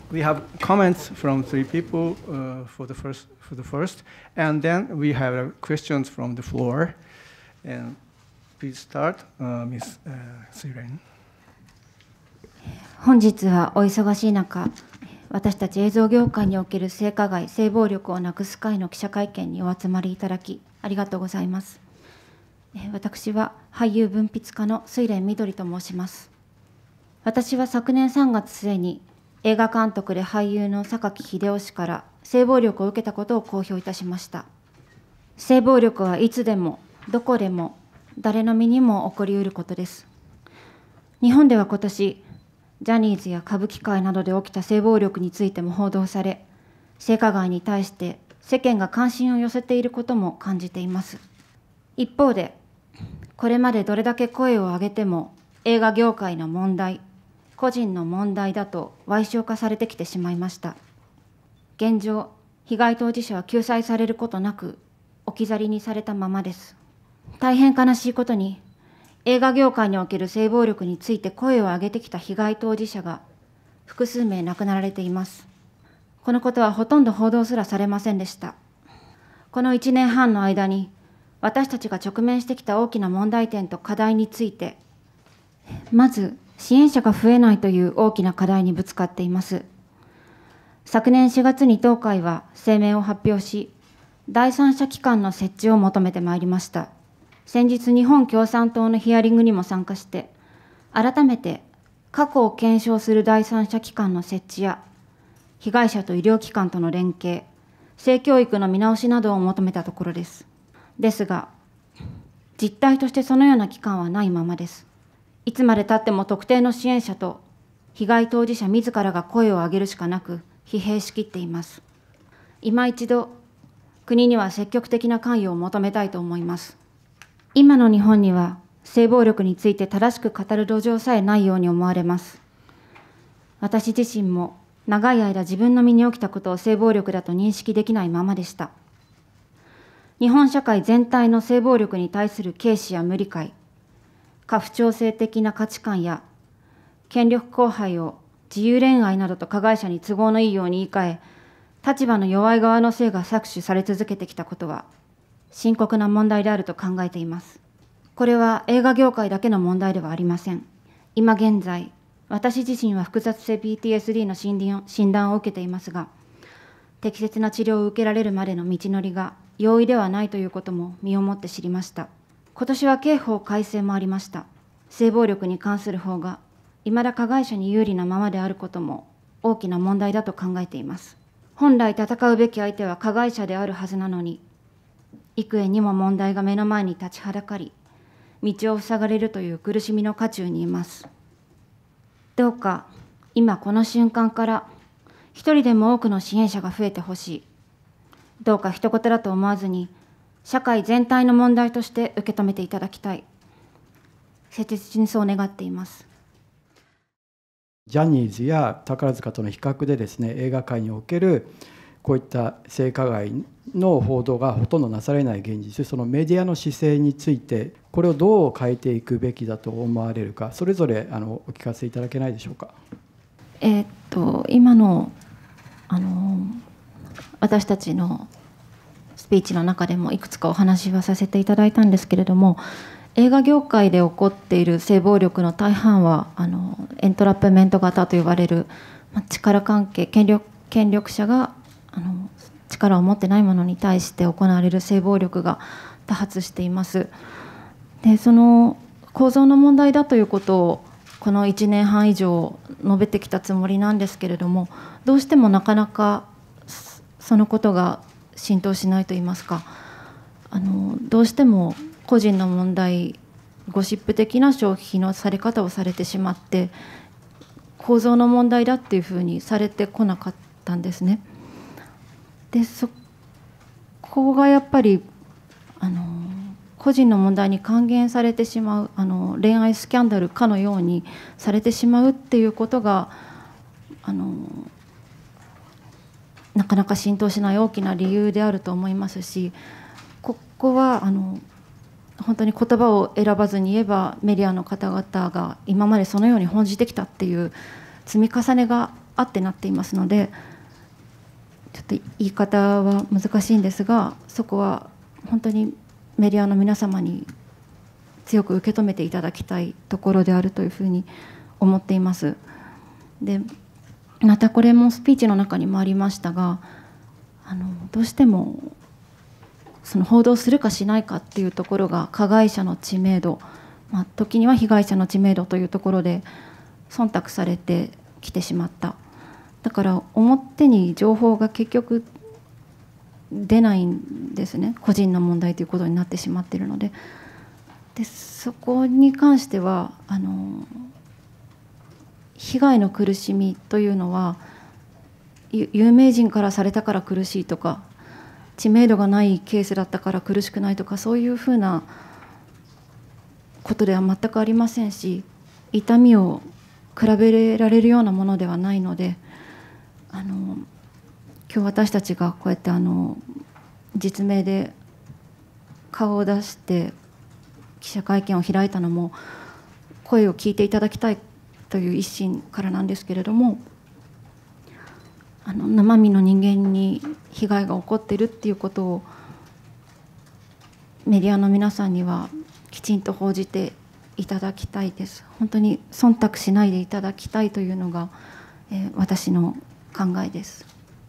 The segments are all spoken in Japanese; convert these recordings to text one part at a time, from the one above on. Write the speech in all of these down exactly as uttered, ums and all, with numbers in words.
we have comments from three people uh, for the first, for the first, and then we have uh, questions from the floor. And please start, uh, Miz Uh, Suiren. 本日はお忙しい中、私たち映像業界における性加害、性暴力をなくす会の記者会見にお集まりいただきありがとうございます。私は俳優文筆家の水蓮みどりと申します。私は昨年さんがつ末に映画監督で俳優の榊英雄氏から性暴力を受けたことを公表いたしました。性暴力はいつでもどこでも誰の身にも起こりうることです。日本では今年ジャニーズや歌舞伎界などで起きた性暴力についても報道され、性加害に対して世間が関心を寄せていることも感じています。一方で、これまでどれだけ声を上げても映画業界の問題、個人の問題だと矮小化されてきてしまいました。現状、被害当事者は救済されることなく置き去りにされたままです。大変悲しいことに、映画業界における性暴力について声を上げてきた被害当事者が複数名亡くなられています。このことはほとんど報道すらされませんでした。このいちねんはんの間に私たちが直面してきた大きな問題点と課題について、まず支援者が増えないという大きな課題にぶつかっています。昨年しがつに当会は声明を発表し、第三者機関の設置を求めてまいりました。先日、日本共産党のヒアリングにも参加して、改めて過去を検証する第三者機関の設置や、被害者と医療機関との連携、性教育の見直しなどを求めたところです。ですが、実態としてそのような機関はないままです。いつまでたっても特定の支援者と被害当事者自らが声を上げるしかなく、疲弊しきっています。今一度、国には積極的な関与を求めたいと思います。今の日本には性暴力について正しく語る土壌さえないように思われます。私自身も長い間自分の身に起きたことを性暴力だと認識できないままでした。日本社会全体の性暴力に対する軽視や無理解、過不調性的な価値観や権力交配を自由恋愛などと加害者に都合のいいように言い換え、立場の弱い側の性が搾取され続けてきたことは深刻な問題であると考えています。これは映画業界だけの問題ではありません。今現在、私自身は複雑性 ピーティーエスディー の診断を診断を受けていますが、適切な治療を受けられるまでの道のりが容易ではないということも身をもって知りました。今年は刑法改正もありました。性暴力に関する法が、いまだ加害者に有利なままであることも大きな問題だと考えています。本来戦うべき相手は加害者であるはずなのに、幾重にも問題が目の前に立ちはだかり、道を塞がれるという苦しみの渦中にいます。どうか今この瞬間から一人でも多くの支援者が増えてほしい。どうか一言だと思わずに、社会全体の問題として受け止めていただきたい。切実にそう願っています。 ジャニーズや宝塚との比較でですね、映画界におけるこういった性加害の報道がほとんどなされない現実、そのメディアの姿勢について、これをどう変えていくべきだと思われるか、それぞれあのお聞かせいただけないでしょうか。 えー、っと今のあの私たちのスピーチの中でもいくつかお話はさせていただいたんですけれども、映画業界で起こっている性暴力の大半はあのエントラップメント型と呼ばれる、まあ、力関係、権力、権力者があの力を持ってない者に対して行われる性暴力が多発しています。で、その構造の問題だということをこのいちねんはん以上述べてきたつもりなんですけれども、どうしてもなかなかそのことが浸透しないといいますか、あのどうしても個人の問題、ゴシップ的な消費のされ方をされてしまって、構造の問題だっていうふうにされてこなかったんですね。で、そこがやっぱりあの個人の問題に還元されてしまう、あの恋愛スキャンダルかのようにされてしまうっていうことがあのなかなか浸透しない大きな理由であると思いますし、ここはあの本当に言葉を選ばずに言えば、メディアの方々が今までそのように報じてきたっていう積み重ねがあってなっていますので、ちょっと言い方は難しいんですが、そこは本当にメディアの皆様に強く受け止めていただきたいところであるというふうに思っています。でまたこれもスピーチの中にもありましたが、あのどうしてもその報道するかしないかっていうところが加害者の知名度、まあ、時には被害者の知名度というところで忖度されてきてしまった。だから表に情報が結局出ないんですね。個人の問題ということになってしまっているので、でそこに関してはあの被害の苦しみというのは有名人からされたから苦しいとか、知名度がないケースだったから苦しくないとか、そういうふうなことでは全くありませんし、痛みを比べられるようなものではないので、あの今日私たちがこうやってあの実名で顔を出して記者会見を開いたのも、声を聞いていただきたいという一心からなんですけれども、あの生身の人間に被害が起こっているっていうことをメディアの皆さんにはきちんと報じていただきたいです。本当に忖度しないでいただきたいというのが、えー、私の考えです。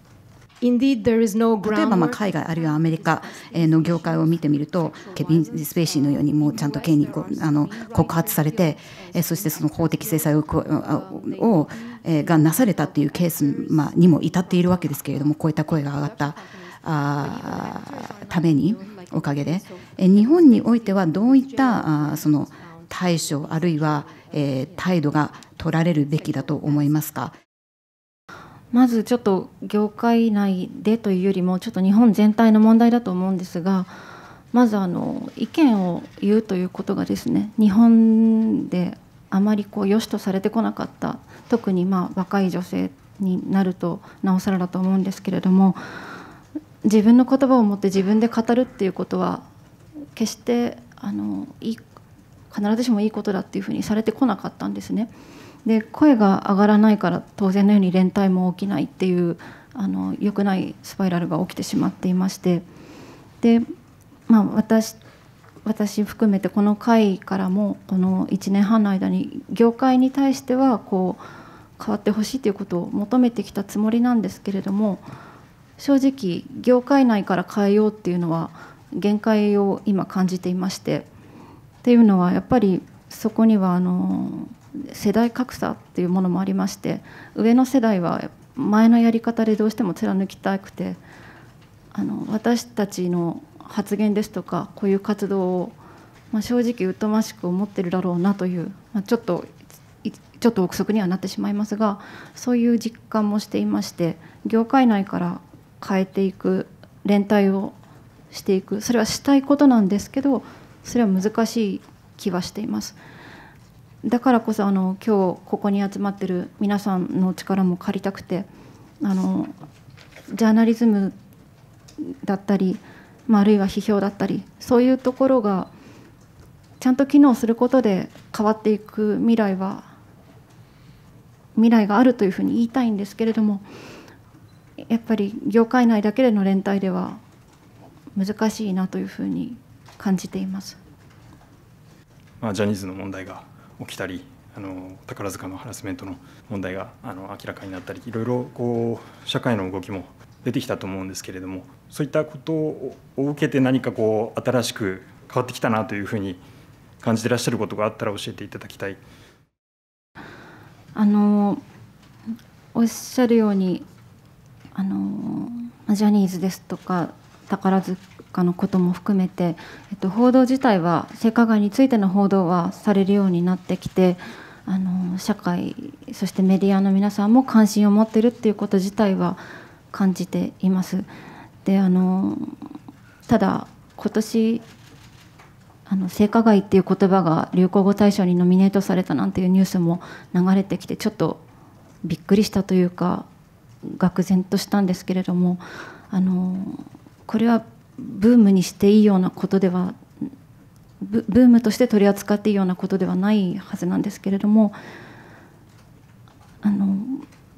Indeed, there is no groundwork. 例えばまあ海外あるいはアメリカの業界を見てみると、ケビン・スペイシーのようにもうちゃんと権利あの告発されて、そしてその法的制裁ををがなされたっていうケース、まあ、にも至っているわけですけれども、こういった声が上がったあためにおかげで、日本においてはどういったあその対処あるいは、えー、態度が取られるべきだと思いますか。 まずちょっと業界内でというよりもちょっと日本全体の問題だと思うんですが、まずあの意見を言うということがですね、日本であまりこう良しとされてこなかった、特にまあ若い女性になるとなおさらだと思うんですけれども、自分の言葉を持って自分で語るっていうことは決してあのいい必ずしもいいことだっていうふうにされてこなかったんですね。で声が上がらないから当然のように連帯も起きないっていうあの良くないスパイラルが起きてしまっていまして、で、まあ、私私含めてこの会からもこのいちねんはんの間に業界に対してはこう変わってほしいということを求めてきたつもりなんですけれども、正直業界内から変えようっていうのは限界を今感じていまして、っていうのはやっぱりそこにはあの世代格差っていうものもありまして、上の世代は前のやり方でどうしても貫きたくて、あの私たちの発言ですとかこういう活動を、まあ、正直疎ましく思ってるだろうなという、まあ、ちょっとちょっと憶測にはなってしまいますが、そういう実感もしていまして、業界内から変えていく、連帯をしていく、それはしたいことなんですけど、それは難しい気はしています。だからこそあの今日ここに集まってる皆さんの力も借りたくて、あのジャーナリズムだったり、まあ、あるいは批評だったり、そういうところがちゃんと機能することで変わっていく未来は未来があるというふうに言いたいんですけれども、やっぱり業界内だけでの連帯では難しいなというふうに感じています。 まあ、ジャニーズの問題が起きたり、あの宝塚のハラスメントの問題があの明らかになったり、いろいろこう社会の動きも出てきたと思うんですけれども、そういったことを受けて何かこう新しく変わってきたなというふうに感じていらっしゃることがあったら教えていただきたい。 あのおっしゃるように、あのジャニーズですとか宝塚のことも含めて、えっと、報道自体は性加害についての報道はされるようになってきて、あの社会そしてメディアの皆さんも関心を持っているっていうこと自体は感じています。であのただ今年あの性加害っていう言葉が流行語大賞にノミネートされたなんていうニュースも流れてきて、ちょっとびっくりしたというか愕然としたんですけれども、あのこれはブームにしていいようなことではブ、ブームとして取り扱っていいようなことではないはずなんですけれども、あの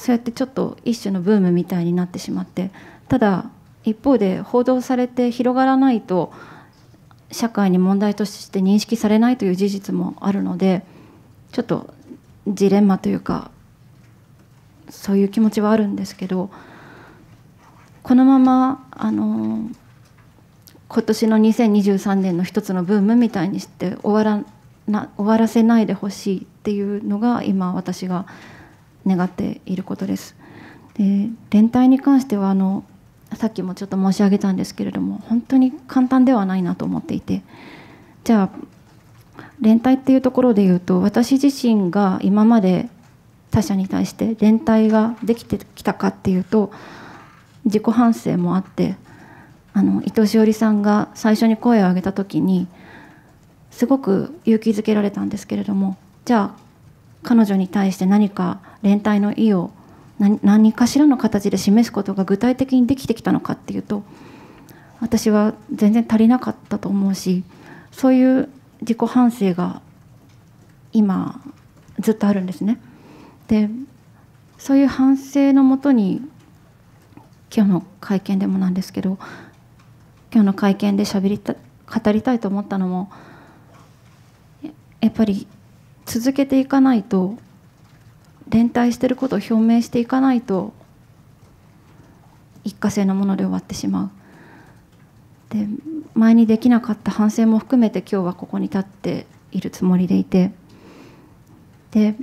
そうやってちょっと一種のブームみたいになってしまって、ただ一方で報道されて広がらないと社会に問題として認識されないという事実もあるので、ちょっとジレンマというかそういう気持ちはあるんですけど、このままあの今年のにせんにじゅうさんねんの一つのブームみたいにして終わらな終わらせないでほしいっていうのが今私が願っていることです。で、連帯に関してはあのさっきもちょっと申し上げたんですけれども、本当に簡単ではないなと思っていて、じゃあ連帯っていうところで言うと、私自身が今まで他者に対して連帯ができてきたかっていうと、自己反省もあって、あの伊藤詩織さんが最初に声を上げた時にすごく勇気づけられたんですけれども、じゃあ彼女に対して何か連帯の意を何, 何かしらの形で示すことが具体的にできてきたのかっていうと、私は全然足りなかったと思うし、そういう自己反省が今ずっとあるんですね。で、そういう反省のもとに今日の会見でもなんですけど、今日の会見でしゃべりた語りたいと思ったのも、やっぱり続けていかないと、連帯していることを表明していかないと一過性のもので終わってしまう。で、前にできなかった反省も含めて今日はここに立っているつもりでいて、で、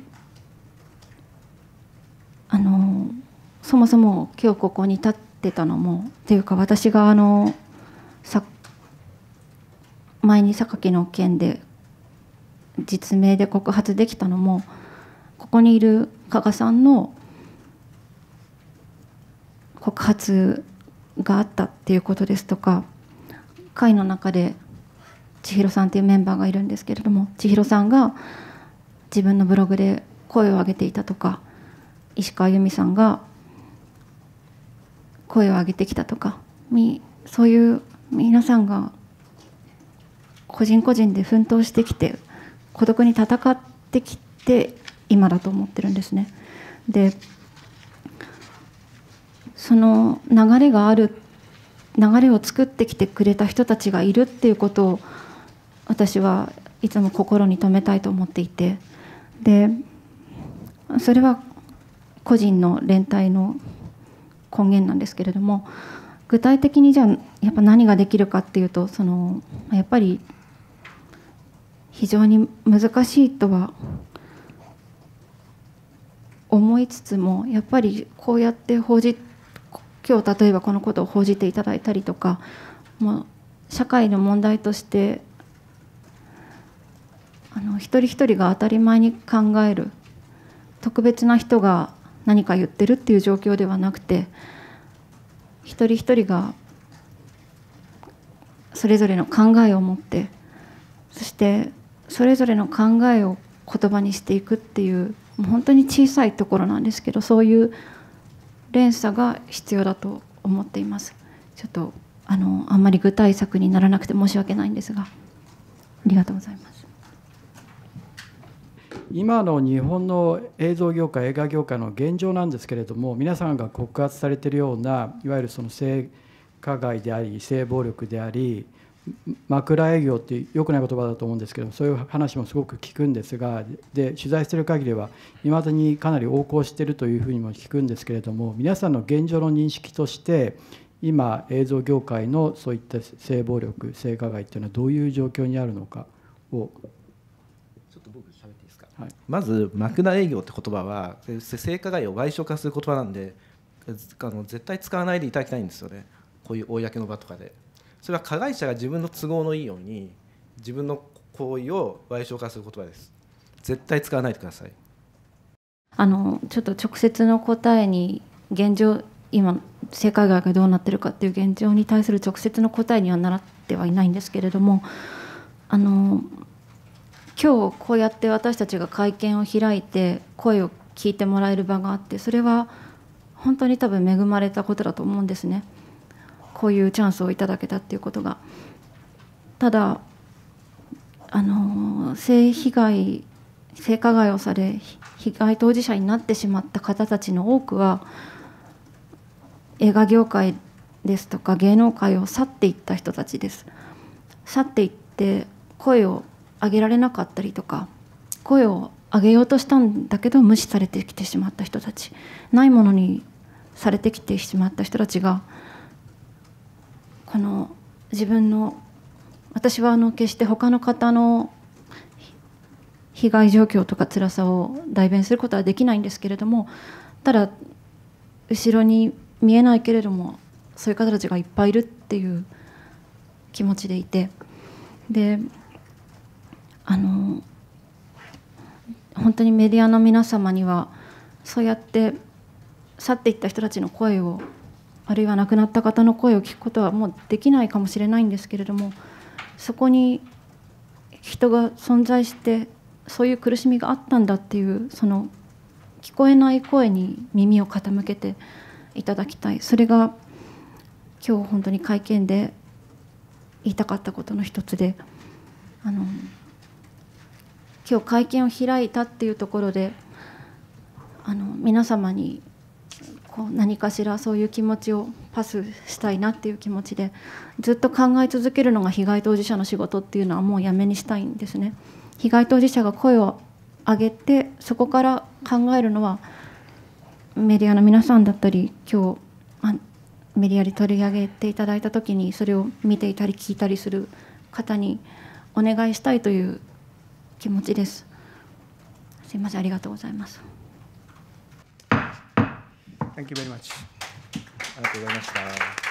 あのそもそも今日ここに立ってたのもっていうか、私があのさ前に榊の件で実名で告発できたのも、ここにいる加賀さんの告発があったっていうことですとか、会の中で千尋さんというメンバーがいるんですけれども、千尋さんが自分のブログで声を上げていたとか、石川由美さんが声を上げてきたとか、そういう皆さんが個人個人で奮闘してきて孤独に戦ってきて今だと思ってるんですね。で、その流れがある、流れを作ってきてくれた人たちがいるっていうことを私はいつも心に留めたいと思っていて、でそれは個人の連帯の根源なんですけれども、具体的にじゃあやっぱ何ができるかっていうと、そのやっぱり非常に難しいとは思いつつも、やっぱりこうやって報じ今日例えばこのことを報じていただいたりとか、もう社会の問題としてあの一人一人が当たり前に考える、特別な人が何か言ってるっていう状況ではなくて、一人一人がそれぞれの考えを持って、そしてそれぞれの考えを言葉にしていくっていう、もう本当に小さいところなんですけど、そういう連鎖が必要だと思っています。ちょっとあのあんまり具体策にならなくて申し訳ないんですが、ありがとうございます。 今の日本の映像業界、映画業界の現状なんですけれども、皆さんが告発されているようないわゆるその性加害であり性暴力であり、枕営業っていう良くない言葉だと思うんですけど、そういう話もすごく聞くんですが、で取材している限りはいまだにかなり横行しているというふうにも聞くんですけれども、皆さんの現状の認識として今映像業界のそういった性暴力、性加害っていうのはどういう状況にあるのかを。 ちょっと僕喋っていいですか。 はい、 まず枕営業って言葉は性加害を矮小化する言葉なんで、あの絶対使わないでいただきたいんですよね。こういう公の場とかで。それは加害者が自分の都合のいいように自分の行為を矮小化する言葉です。絶対使わないでください。 あのちょっと直接の答えに、現状今性加害がどうなっているかっていう現状に対する直接の答えにはなってはいないんですけれども、あの今日こうやって私たちが会見を開いて声を聞いてもらえる場があって、それは本当に多分恵まれたことだと思うんですね。こういうチャンスをいただけたっていうことが。ただあの性被害性加害をされ被害当事者になってしまった方たちの多くは映画業界ですとか芸能界を去っていった人たちです。去っていって声を上げられなかったりとか、声を上げようとしたんだけど無視されてきてしまった人たち、ないものにされてきてしまった人たちが、この自分の、私はあの決して他の方の被害状況とか辛さを代弁することはできないんですけれども、ただ後ろに見えないけれどもそういう方たちがいっぱいいるっていう気持ちでいて、であの本当にメディアの皆様にはそうやって去っていった人たちの声を、あるいは亡くなった方の声を聞くことはもうできないかもしれないんですけれども、そこに人が存在してそういう苦しみがあったんだっていう、その聞こえない声に耳を傾けていただきたい。それが今日本当に会見で言いたかったことの一つで、あの今日会見を開いたっていうところで、あの皆様にこう何かしらそういう気持ちをパスしたいなっていう気持ちで、ずっと考え続けるのが被害当事者の仕事っていうのはもうやめにしたいんですね。被害当事者が声を上げて、そこから考えるのはメディアの皆さんだったり、今日メディアで取り上げていただいた時にそれを見ていたり聞いたりする方にお願いしたいという気持ちです。すいません、ありがとうございます。 Thank you very much. ありがとうございました。